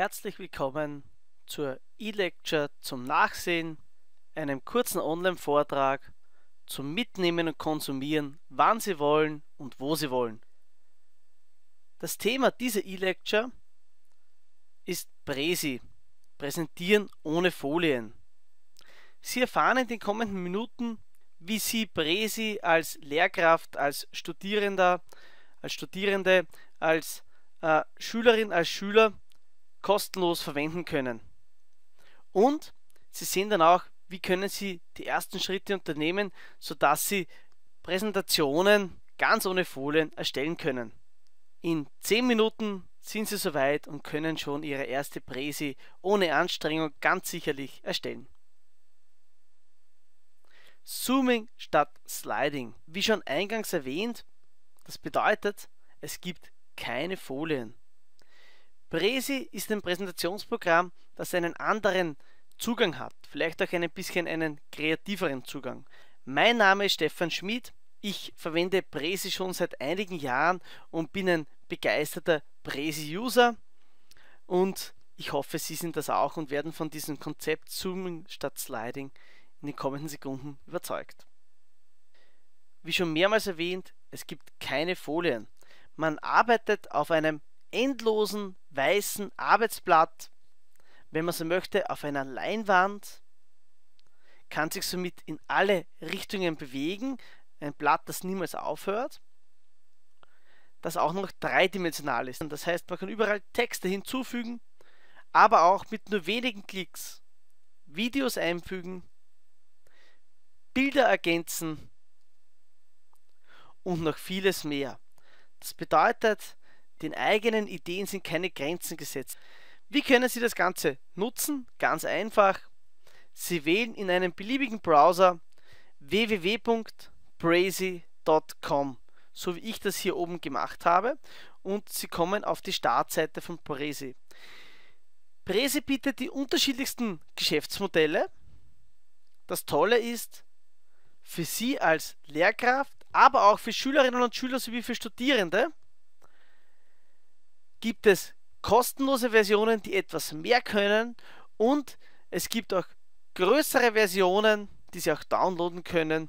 Herzlich willkommen zur E-Lecture zum Nachsehen, einem kurzen Online-Vortrag zum Mitnehmen und Konsumieren, wann Sie wollen und wo Sie wollen. Das Thema dieser E-Lecture ist Präsi, Präsentieren ohne Folien. Sie erfahren in den kommenden Minuten, wie Sie Präsi als Lehrkraft, als Studierender, als Studierende, als Schülerin, als Schüler kostenlos verwenden können. Und Sie sehen dann auch, wie können Sie die ersten Schritte unternehmen, sodass Sie Präsentationen ganz ohne Folien erstellen können. In 10 Minuten sind Sie soweit und können schon Ihre erste Präsi ohne Anstrengung ganz sicherlich erstellen. Zooming statt Sliding. Wie schon eingangs erwähnt, das bedeutet, es gibt keine Folien. Präsi ist ein Präsentationsprogramm, das einen anderen Zugang hat, vielleicht auch ein bisschen einen kreativeren Zugang. Mein Name ist Stefan Schmid, ich verwende Präsi schon seit einigen Jahren und bin ein begeisterter Präsi-User und ich hoffe, Sie sind das auch und werden von diesem Konzept Zooming statt Sliding in den kommenden Sekunden überzeugt. Wie schon mehrmals erwähnt, es gibt keine Folien. Man arbeitet auf einem endlosen weißen Arbeitsblatt, wenn man so möchte, auf einer Leinwand, kann sich somit in alle Richtungen bewegen, ein Blatt, das niemals aufhört, das auch noch dreidimensional ist. Das heißt, man kann überall Texte hinzufügen, aber auch mit nur wenigen Klicks Videos einfügen, Bilder ergänzen und noch vieles mehr. Das bedeutet, den eigenen Ideen sind keine Grenzen gesetzt. Wie können Sie das Ganze nutzen? Ganz einfach. Sie wählen in einem beliebigen Browser www.präsi.com, so wie ich das hier oben gemacht habe, und Sie kommen auf die Startseite von Präsi. Präsi bietet die unterschiedlichsten Geschäftsmodelle. Das Tolle ist, für Sie als Lehrkraft, aber auch für Schülerinnen und Schüler sowie für Studierende gibt es kostenlose Versionen, die etwas mehr können, und es gibt auch größere Versionen, die Sie auch downloaden können,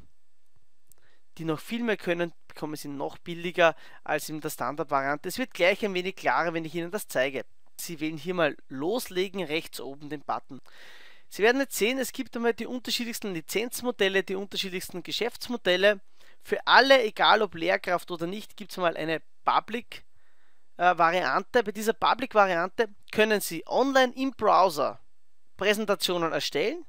die noch viel mehr können, bekommen Sie noch billiger als in der Standardvariante. Es wird gleich ein wenig klarer, wenn ich Ihnen das zeige. Sie wählen hier mal Loslegen, rechts oben den Button. Sie werden jetzt sehen, es gibt einmal die unterschiedlichsten Lizenzmodelle, die unterschiedlichsten Geschäftsmodelle. Für alle, egal ob Lehrkraft oder nicht, gibt es mal eine Public Variante. Bei dieser Public-Variante können Sie online im Browser Präsentationen erstellen,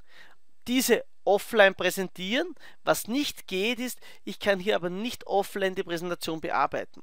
diese offline präsentieren. Was nicht geht ist, ich kann hier aber nicht offline die Präsentation bearbeiten.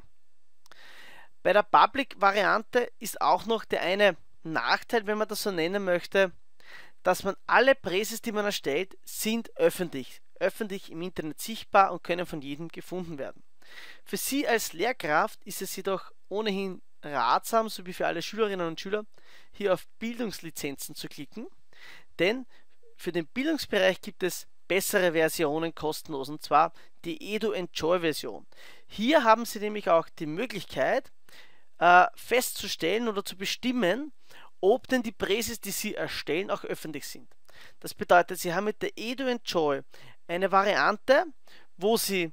Bei der Public-Variante ist auch noch der eine Nachteil, wenn man das so nennen möchte, dass man alle Präsis, die man erstellt, sind öffentlich im Internet sichtbar und können von jedem gefunden werden. Für Sie als Lehrkraft ist es jedoch ohnehin ratsam, sowie für alle Schülerinnen und Schüler, hier auf Bildungslizenzen zu klicken, denn für den Bildungsbereich gibt es bessere Versionen kostenlos, und zwar die Edu-Enjoy-Version. Hier haben Sie nämlich auch die Möglichkeit festzustellen oder zu bestimmen, ob denn die Präsis, die Sie erstellen, auch öffentlich sind. Das bedeutet, Sie haben mit der Edu-Enjoy eine Variante, wo Sie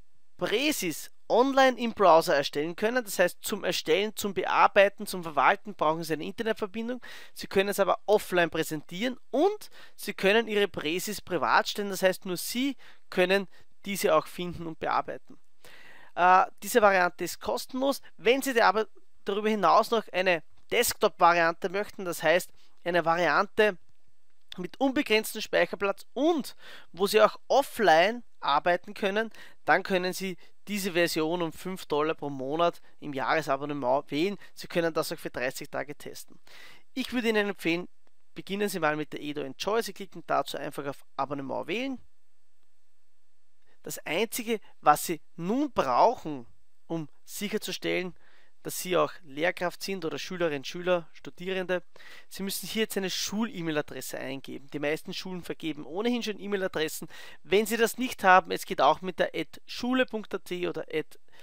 Präsis online im Browser erstellen können. Das heißt, zum Erstellen, zum Bearbeiten, zum Verwalten brauchen Sie eine Internetverbindung. Sie können es aber offline präsentieren und Sie können Ihre Präsis privat stellen. Das heißt, nur Sie können diese auch finden und bearbeiten. Diese Variante ist kostenlos. Wenn Sie aber darüber hinaus noch eine Desktop-Variante möchten, das heißt eine Variante mit unbegrenztem Speicherplatz und wo Sie auch offline arbeiten können, dann können Sie diese Version um $5 pro Monat im Jahresabonnement wählen. Sie können das auch für 30 Tage testen. Ich würde Ihnen empfehlen, beginnen Sie mal mit der Edu-Enjoy. Sie klicken dazu einfach auf Abonnement wählen. Das Einzige, was Sie nun brauchen, um sicherzustellen, dass Sie auch Lehrkraft sind oder Schülerinnen, Schüler, Studierende, Sie müssen hier jetzt eine Schul-E-Mail-Adresse eingeben. Die meisten Schulen vergeben ohnehin schon E-Mail-Adressen. Wenn Sie das nicht haben, es geht auch mit der @schule.at oder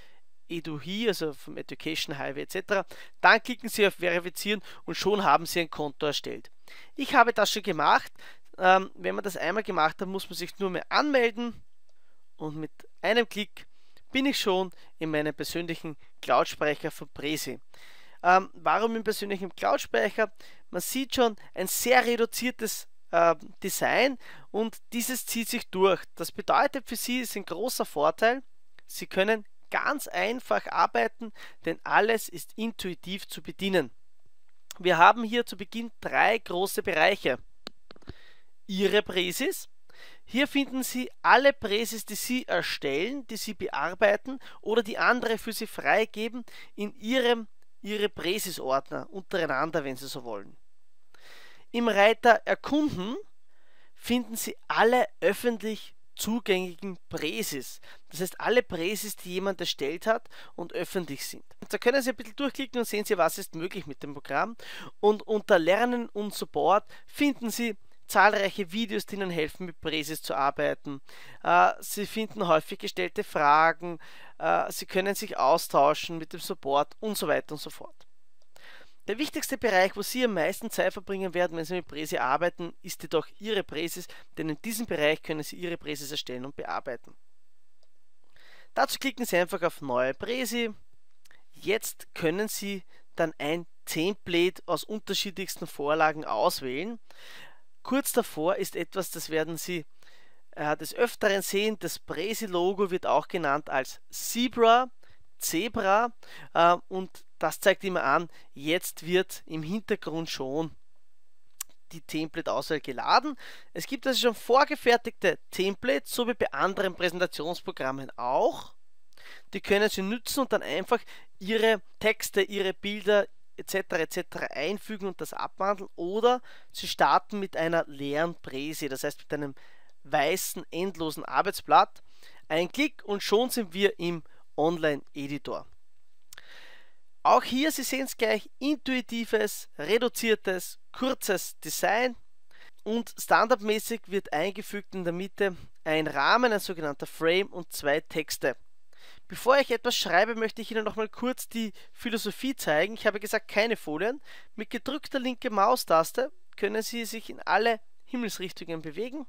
EduHi, also vom Education Highway etc. Dann klicken Sie auf Verifizieren und schon haben Sie ein Konto erstellt. Ich habe das schon gemacht. Wenn man das einmal gemacht hat, muss man sich nur mehr anmelden und mit einem Klick bin ich schon in meinem persönlichen Cloud-Speicher von Prezi. Warum im persönlichen Cloud-Speicher? Man sieht schon ein sehr reduziertes Design und dieses zieht sich durch. Das bedeutet für Sie ist ein großer Vorteil. Sie können ganz einfach arbeiten, denn alles ist intuitiv zu bedienen. Wir haben hier zu Beginn 3 große Bereiche. Ihre Präsis. Hier finden Sie alle Präsis, die Sie erstellen, die Sie bearbeiten oder die andere für Sie freigeben in Ihre Präsis-Ordner untereinander, wenn Sie so wollen. Im Reiter Erkunden finden Sie alle öffentlich zugänglichen Präsis. Das heißt, alle Präsis, die jemand erstellt hat und öffentlich sind. Da können Sie ein bisschen durchklicken und sehen Sie, was ist möglich mit dem Programm. Und unter Lernen und Support finden Sie zahlreiche Videos, die Ihnen helfen, mit Präsis zu arbeiten. Sie finden häufig gestellte Fragen, Sie können sich austauschen mit dem Support und so weiter und so fort. Der wichtigste Bereich, wo Sie am meisten Zeit verbringen werden, wenn Sie mit Prezi arbeiten, ist jedoch Ihre Präsis, denn in diesem Bereich können Sie Ihre Präsis erstellen und bearbeiten. Dazu klicken Sie einfach auf Neue Prezi. Jetzt können Sie dann ein Template aus unterschiedlichsten Vorlagen auswählen. Kurz davor ist etwas, das werden Sie des Öfteren sehen. Das Prezi-Logo wird auch genannt als Zebra und das zeigt immer an, jetzt wird im Hintergrund schon die Template-Auswahl geladen. Es gibt also schon vorgefertigte Templates, so wie bei anderen Präsentationsprogrammen auch. Die können Sie nutzen und dann einfach Ihre Texte, Ihre Bilder etc. einfügen und das abwandeln, oder Sie starten mit einer leeren Präsi, das heißt mit einem weißen, endlosen Arbeitsblatt. Ein Klick und schon sind wir im Online-Editor. Auch hier, Sie sehen es gleich, intuitives, reduziertes, kurzes Design und standardmäßig wird eingefügt in der Mitte ein Rahmen, ein sogenannter Frame und 2 Texte. Bevor ich etwas schreibe, möchte ich Ihnen noch mal kurz die Philosophie zeigen. Ich habe gesagt, keine Folien. Mit gedrückter linker Maustaste können Sie sich in alle Himmelsrichtungen bewegen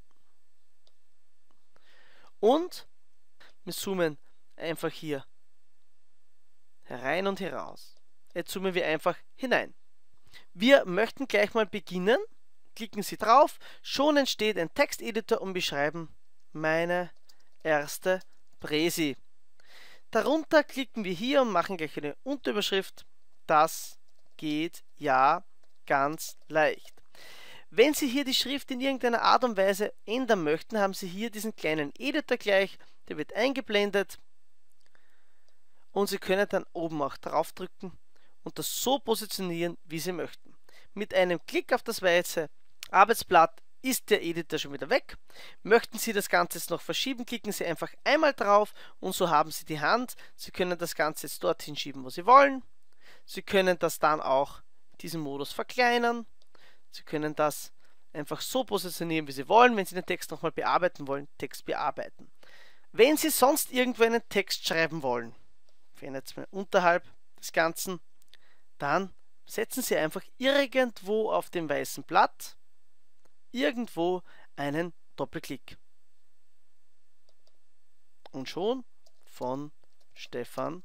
und wir zoomen einfach hier herein und heraus. Jetzt zoomen wir einfach hinein. Wir möchten gleich mal beginnen. Klicken Sie drauf. Schon entsteht ein Texteditor und beschreiben meine erste Präsi. Darunter klicken wir hier und machen gleich eine Unterüberschrift. Das geht ja ganz leicht. Wenn Sie hier die Schrift in irgendeiner Art und Weise ändern möchten, haben Sie hier diesen kleinen Editor gleich. Der wird eingeblendet. Und Sie können dann oben auch draufdrücken und das so positionieren, wie Sie möchten. Mit einem Klick auf das weiße Arbeitsblatt ist der Editor schon wieder weg. Möchten Sie das Ganze jetzt noch verschieben, klicken Sie einfach einmal drauf und so haben Sie die Hand. Sie können das Ganze jetzt dorthin schieben, wo Sie wollen. Sie können das dann auch in diesem Modus verkleinern. Sie können das einfach so positionieren, wie Sie wollen. Wenn Sie den Text nochmal bearbeiten wollen, Text bearbeiten. Wenn Sie sonst irgendwo einen Text schreiben wollen, jetzt mal unterhalb des Ganzen, dann setzen Sie einfach irgendwo auf dem weißen Blatt irgendwo einen Doppelklick. Und schon von Stefan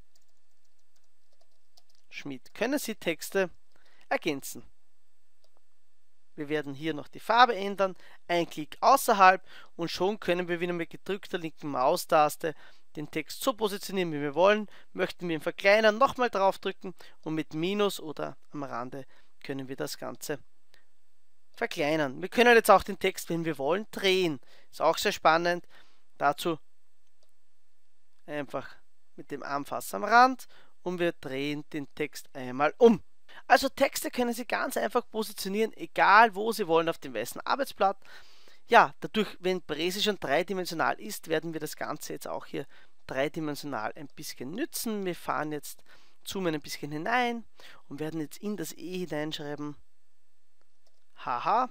Schmidt können Sie Texte ergänzen. Wir werden hier noch die Farbe ändern, ein Klick außerhalb und schon können wir wieder mit gedrückter linken Maustaste den Text so positionieren, wie wir wollen. Möchten wir ihn verkleinern, nochmal draufdrücken und mit Minus oder am Rande können wir das Ganze verkleinern. Wir können jetzt auch den Text, wenn wir wollen, drehen. Ist auch sehr spannend. Dazu einfach mit dem Anfassen am Rand und wir drehen den Text einmal um. Also Texte können Sie ganz einfach positionieren, egal wo Sie wollen auf dem weißen Arbeitsblatt. Ja, dadurch, wenn Prezi schon dreidimensional ist, werden wir das Ganze jetzt auch hier dreidimensional ein bisschen nützen. Wir fahren jetzt, zoomen ein bisschen hinein und werden jetzt in das E hineinschreiben. Haha.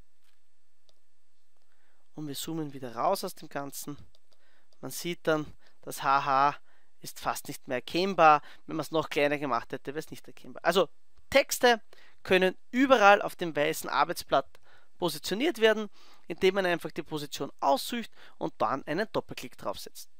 Und wir zoomen wieder raus aus dem Ganzen. Man sieht dann, das HH ist fast nicht mehr erkennbar. Wenn man es noch kleiner gemacht hätte, wäre es nicht erkennbar. Also Texte können überall auf dem weißen Arbeitsblatt positioniert werden, indem man einfach die Position aussucht und dann einen Doppelklick draufsetzt.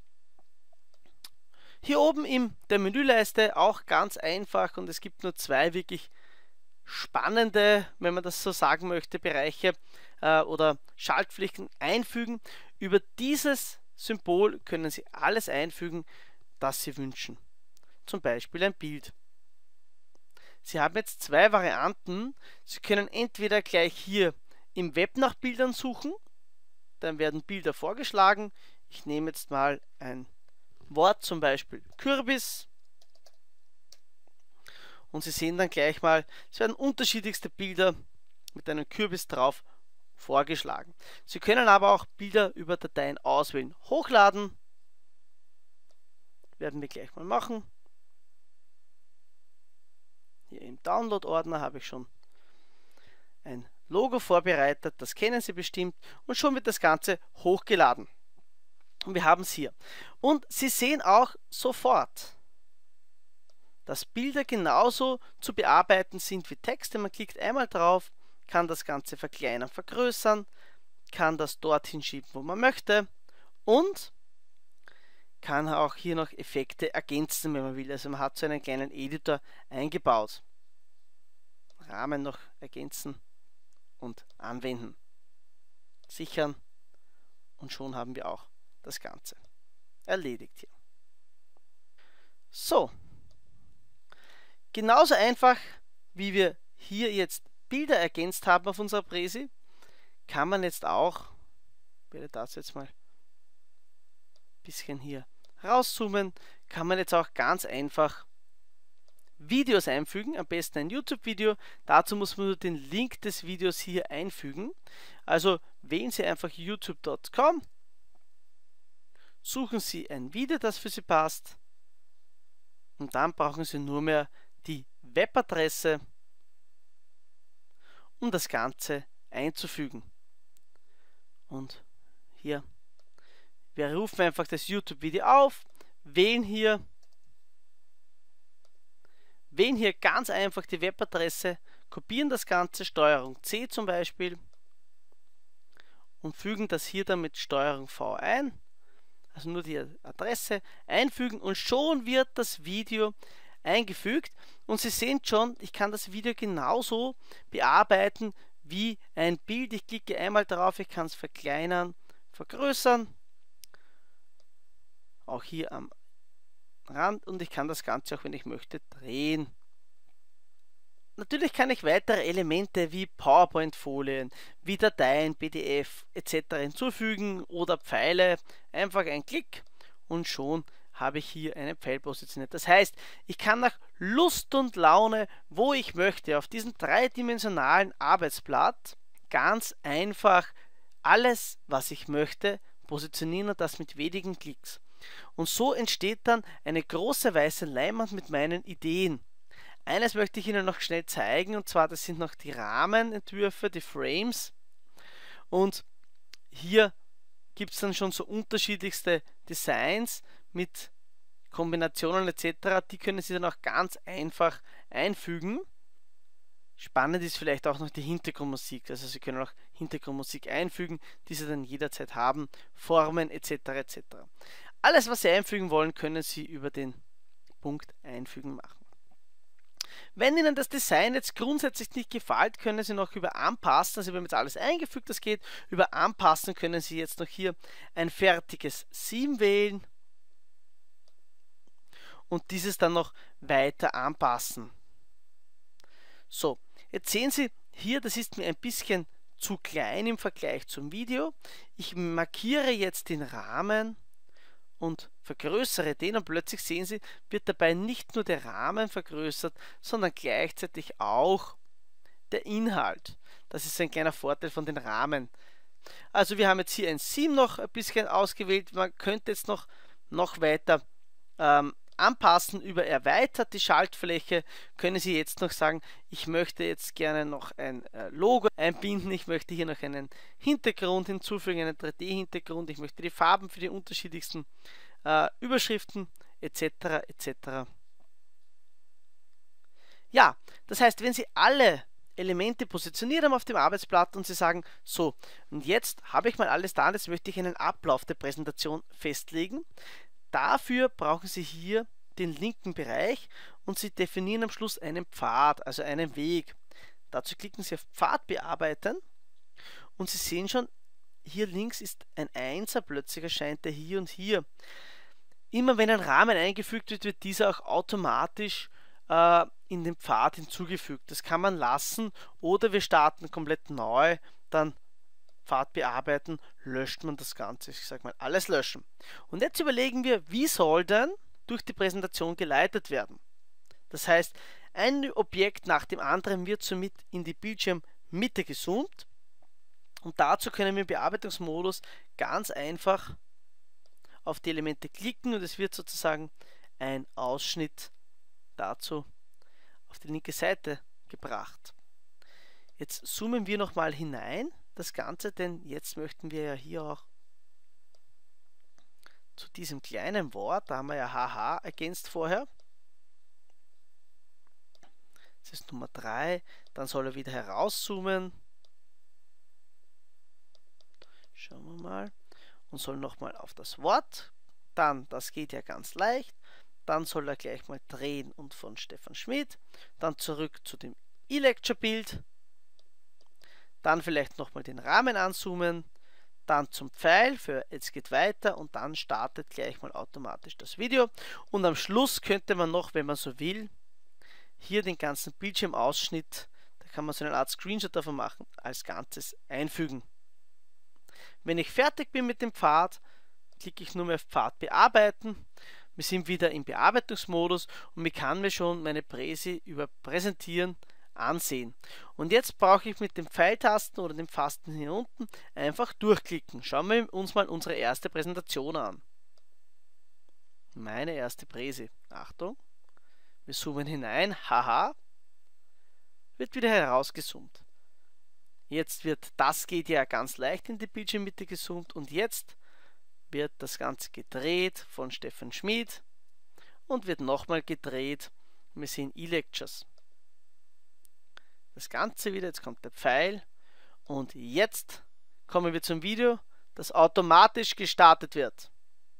Hier oben in der Menüleiste auch ganz einfach, und es gibt nur zwei wirklich spannende, wenn man das so sagen möchte, Bereiche oder Schaltflächen einfügen. Über dieses Symbol können Sie alles einfügen, das Sie wünschen. Zum Beispiel ein Bild. Sie haben jetzt zwei Varianten. Sie können entweder gleich hier im Web nach Bildern suchen, dann werden Bilder vorgeschlagen. Ich nehme jetzt mal ein Wort, zum Beispiel Kürbis. Und Sie sehen dann gleich mal, es werden unterschiedlichste Bilder mit einem Kürbis drauf vorgeschlagen. Sie können aber auch Bilder über Dateien auswählen, hochladen. Werden wir gleich mal machen. Hier im Download-Ordner habe ich schon ein Logo vorbereitet, das kennen Sie bestimmt, und schon wird das Ganze hochgeladen. Und wir haben es hier. Und Sie sehen auch sofort, dass Bilder genauso zu bearbeiten sind wie Texte. Man klickt einmal drauf, kann das Ganze verkleinern, vergrößern, kann das dorthin schieben, wo man möchte, und kann auch hier noch Effekte ergänzen, wenn man will. Also man hat so einen kleinen Editor eingebaut. Rahmen noch ergänzen und anwenden. Sichern, und schon haben wir auch das Ganze erledigt hier. So, genauso einfach, wie wir hier jetzt Bilder ergänzt haben auf unserer Präsi, kann man jetzt auch, ich werde das jetzt mal ein bisschen hier rauszoomen, kann man jetzt auch ganz einfach Videos einfügen, am besten ein YouTube-Video. Dazu muss man nur den Link des Videos hier einfügen. Also wählen Sie einfach youtube.com, suchen Sie ein Video, das für Sie passt, und dann brauchen Sie nur mehr die Webadresse, um das Ganze einzufügen. Und hier, wir rufen einfach das YouTube-Video auf, wählen hier ganz einfach die Webadresse, kopieren das Ganze, STRG C zum Beispiel, und fügen das hier dann mit STRG V ein, also nur die Adresse einfügen, und schon wird das Video eingefügt. Und Sie sehen schon, ich kann das Video genauso bearbeiten wie ein Bild. Ich klicke einmal drauf, ich kann es verkleinern, vergrößern, auch hier am Rand, und ich kann das Ganze auch, wenn ich möchte, drehen. Natürlich kann ich weitere Elemente wie PowerPoint-Folien, wie Dateien, PDF etc. hinzufügen oder Pfeile. Einfach ein Klick und schon habe ich hier einen Pfeil positioniert. Das heißt, ich kann nach Lust und Laune, wo ich möchte, auf diesem dreidimensionalen Arbeitsblatt ganz einfach alles, was ich möchte, positionieren, und das mit wenigen Klicks. Und so entsteht dann eine große weiße Leinwand mit meinen Ideen. Eines möchte ich Ihnen noch schnell zeigen, und zwar, das sind noch die Rahmenentwürfe, die Frames. Und hier gibt es dann schon so unterschiedlichste Designs mit Kombinationen etc. Die können Sie dann auch ganz einfach einfügen. Spannend ist vielleicht auch noch die Hintergrundmusik. Also Sie können auch Hintergrundmusik einfügen, die Sie dann jederzeit haben, Formen etc. etc. Alles, was Sie einfügen wollen, können Sie über den Punkt Einfügen machen. Wenn Ihnen das Design jetzt grundsätzlich nicht gefällt, können Sie noch über Anpassen, also wir haben jetzt alles eingefügt, das geht, über Anpassen können Sie jetzt noch hier ein fertiges Theme wählen und dieses dann noch weiter anpassen. So, jetzt sehen Sie hier, das ist mir ein bisschen zu klein im Vergleich zum Video. Ich markiere jetzt den Rahmen und vergrößere den, und plötzlich sehen Sie, wird dabei nicht nur der Rahmen vergrößert, sondern gleichzeitig auch der Inhalt. Das ist ein kleiner Vorteil von den Rahmen. Also wir haben jetzt hier ein Theme noch ein bisschen ausgewählt. Man könnte jetzt noch weiter anpassen über erweitert die Schaltfläche. Können Sie jetzt noch sagen, ich möchte jetzt gerne noch ein Logo einbinden, ich möchte hier noch einen Hintergrund hinzufügen, einen 3D-Hintergrund, ich möchte die Farben für die unterschiedlichsten Überschriften etc. etc. Ja, das heißt, wenn Sie alle Elemente positioniert haben auf dem Arbeitsblatt und Sie sagen, so, und jetzt habe ich mal alles da, jetzt möchte ich einen Ablauf der Präsentation festlegen. Dafür brauchen Sie hier den linken Bereich und Sie definieren am Schluss einen Pfad, also einen Weg. Dazu klicken Sie auf Pfad bearbeiten und Sie sehen schon, hier links ist ein Einser, plötzlich erscheint er hier und hier. Immer wenn ein Rahmen eingefügt wird, wird dieser auch automatisch in den Pfad hinzugefügt. Das kann man lassen oder wir starten komplett neu, dann Pfad bearbeiten, löscht man das Ganze. Ich sage mal, alles löschen. Und jetzt überlegen wir, wie soll denn durch die Präsentation geleitet werden. Das heißt, ein Objekt nach dem anderen wird somit in die Bildschirmmitte gezoomt und dazu können wir im Bearbeitungsmodus ganz einfach auf die Elemente klicken und es wird sozusagen ein Ausschnitt dazu auf die linke Seite gebracht. Jetzt zoomen wir nochmal hinein, das Ganze, denn jetzt möchten wir ja hier auch zu diesem kleinen Wort, da haben wir ja haha ergänzt vorher. Das ist Nummer 3, dann soll er wieder herauszoomen. Schauen wir mal. Und soll nochmal auf das Wort, dann, das geht ja ganz leicht, dann soll er gleich mal drehen und von Stefan Schmidt, dann zurück zu dem E-Lecture-Bild, dann vielleicht nochmal den Rahmen anzoomen, dann zum Pfeil für jetzt geht weiter und dann startet gleich mal automatisch das Video und am Schluss könnte man noch, wenn man so will, hier den ganzen Bildschirmausschnitt, da kann man so eine Art Screenshot davon machen, als Ganzes einfügen. Wenn ich fertig bin mit dem Pfad, klicke ich nur mehr auf Pfad bearbeiten. Wir sind wieder im Bearbeitungsmodus und ich kann mir schon meine Präsi über Präsentieren ansehen. Und jetzt brauche ich mit den Pfeiltasten oder den Pfasten hier unten einfach durchklicken. Schauen wir uns mal unsere erste Präsentation an. Meine erste Präsi. Achtung, wir zoomen hinein. Haha, wird wieder herausgezoomt. Jetzt wird, das geht ja ganz leicht in die Bildschirmmitte gezoomt und jetzt wird das Ganze gedreht von Stefan Schmid und wird nochmal gedreht. Wir sehen E-Lectures. Das Ganze wieder, jetzt kommt der Pfeil und jetzt kommen wir zum Video, das automatisch gestartet wird.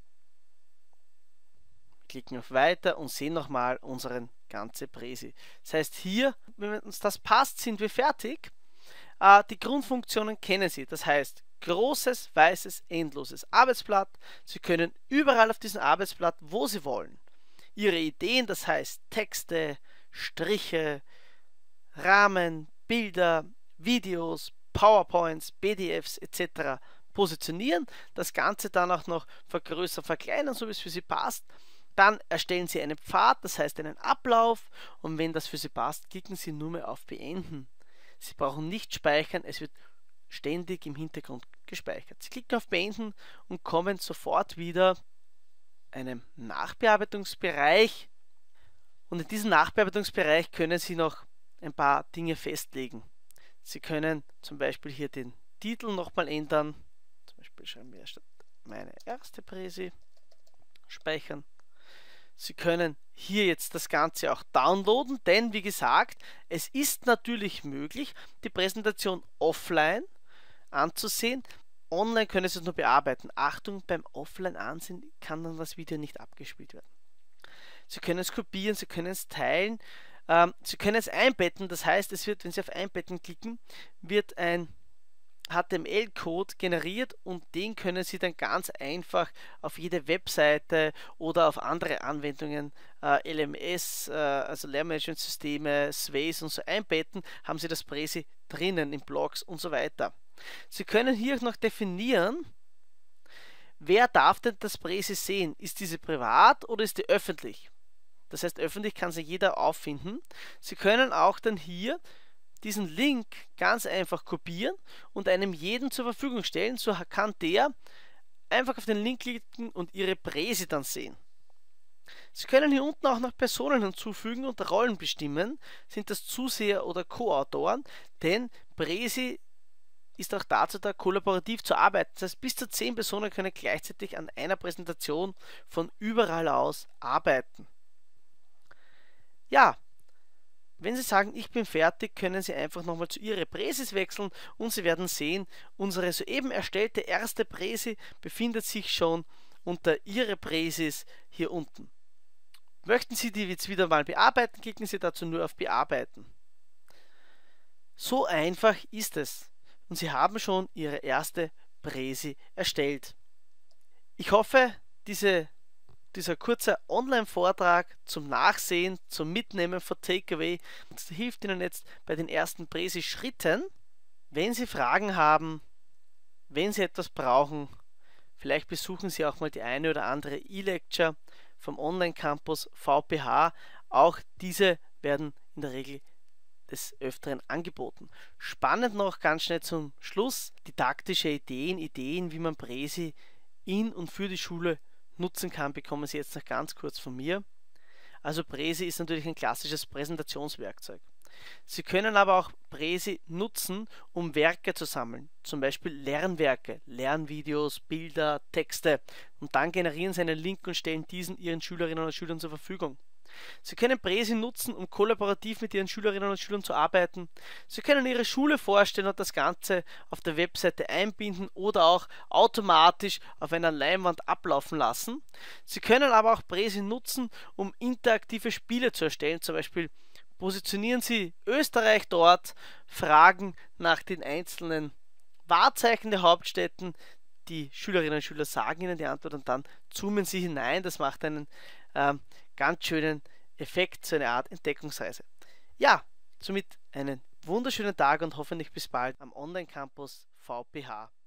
Wir klicken auf Weiter und sehen nochmal unseren ganze Präsi. Das heißt hier, wenn uns das passt, sind wir fertig. Die Grundfunktionen kennen Sie, das heißt großes, weißes, endloses Arbeitsblatt. Sie können überall auf diesem Arbeitsblatt, wo Sie wollen, Ihre Ideen, das heißt Texte, Striche, Rahmen, Bilder, Videos, PowerPoints, PDFs etc. positionieren, das Ganze dann auch noch vergrößern, verkleinern, so wie es für Sie passt. Dann erstellen Sie einen Pfad, das heißt einen Ablauf und wenn das für Sie passt, klicken Sie nur mehr auf Beenden. Sie brauchen nicht speichern, es wird ständig im Hintergrund gespeichert. Sie klicken auf Beenden und kommen sofort wieder einem Nachbearbeitungsbereich. Und in diesem Nachbearbeitungsbereich können Sie noch ein paar Dinge festlegen. Sie können zum Beispiel hier den Titel nochmal ändern. Zum Beispiel schreiben wir statt meine erste Präsi, speichern. Sie können hier jetzt das Ganze auch downloaden, denn wie gesagt, es ist natürlich möglich, die Präsentation offline anzusehen. Online können Sie es nur bearbeiten. Achtung, beim Offline ansehen kann dann das Video nicht abgespielt werden. Sie können es kopieren, Sie können es teilen, Sie können es einbetten, das heißt, es wird, wenn Sie auf Einbetten klicken, wird ein HTML-Code generiert und den können Sie dann ganz einfach auf jede Webseite oder auf andere Anwendungen, LMS, also Lehrmanagementsysteme, Sways und so einbetten, haben Sie das Präsi drinnen in Blogs und so weiter. Sie können hier auch noch definieren, wer darf denn das Präsi sehen? Ist diese privat oder ist die öffentlich? Das heißt, öffentlich kann sie jeder auffinden. Sie können auch dann hier diesen Link ganz einfach kopieren und einem jeden zur Verfügung stellen. So kann der einfach auf den Link klicken und Ihre Präsi dann sehen. Sie können hier unten auch noch Personen hinzufügen und Rollen bestimmen. Sind das Zuseher oder Co-Autoren? Denn Präsi ist auch dazu da, kollaborativ zu arbeiten. Das heißt, bis zu 10 Personen können gleichzeitig an einer Präsentation von überall aus arbeiten. Ja, wenn Sie sagen, ich bin fertig, können Sie einfach nochmal zu Ihrer Präsis wechseln und Sie werden sehen, unsere soeben erstellte erste Präsi befindet sich schon unter Ihre Präsis hier unten. Möchten Sie die jetzt wieder mal bearbeiten, klicken Sie dazu nur auf Bearbeiten. So einfach ist es und Sie haben schon Ihre erste Präsi erstellt. Ich hoffe, dieser kurze Online-Vortrag zum Nachsehen, zum Mitnehmen von Takeaway hilft Ihnen jetzt bei den ersten Präsi-Schritten. Wenn Sie Fragen haben, wenn Sie etwas brauchen, vielleicht besuchen Sie auch mal die eine oder andere E-Lecture vom Online-Campus VPH. Auch diese werden in der Regel des Öfteren angeboten. Spannend noch ganz schnell zum Schluss, didaktische Ideen, wie man Präsi in und für die Schule nutzen kann, bekommen Sie jetzt noch ganz kurz von mir. Also Präsi ist natürlich ein klassisches Präsentationswerkzeug. Sie können aber auch Präsi nutzen, um Werke zu sammeln, zum Beispiel Lernwerke, Lernvideos, Bilder, Texte, und dann generieren Sie einen Link und stellen diesen Ihren Schülerinnen und Schülern zur Verfügung. Sie können Präsi nutzen, um kollaborativ mit Ihren Schülerinnen und Schülern zu arbeiten. Sie können Ihre Schule vorstellen und das Ganze auf der Webseite einbinden oder auch automatisch auf einer Leinwand ablaufen lassen. Sie können aber auch Präsi nutzen, um interaktive Spiele zu erstellen. Zum Beispiel positionieren Sie Österreich dort, fragen nach den einzelnen Wahrzeichen der Hauptstädten. Die Schülerinnen und Schüler sagen Ihnen die Antwort und dann zoomen Sie hinein. Das macht einen ganz schönen Effekt, so eine Art Entdeckungsreise. Ja, somit einen wunderschönen Tag und hoffentlich bis bald am Online-Campus VPH.